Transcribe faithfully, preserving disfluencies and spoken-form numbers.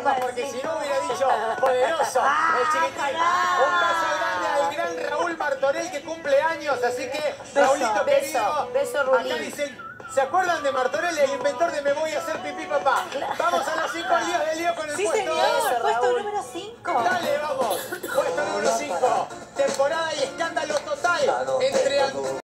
palmas porque si no hubiera dicho poderoso el chiquitín. Un beso grande al gran Raúl Martorell que cumple años, así que Raulito querido, beso, acá dicen, ¿se acuerdan de Martorell, el inventor de Me voy a hacer pipí papá? Vamos a los cinco líos de lío con el Sí, puesto señor. dos.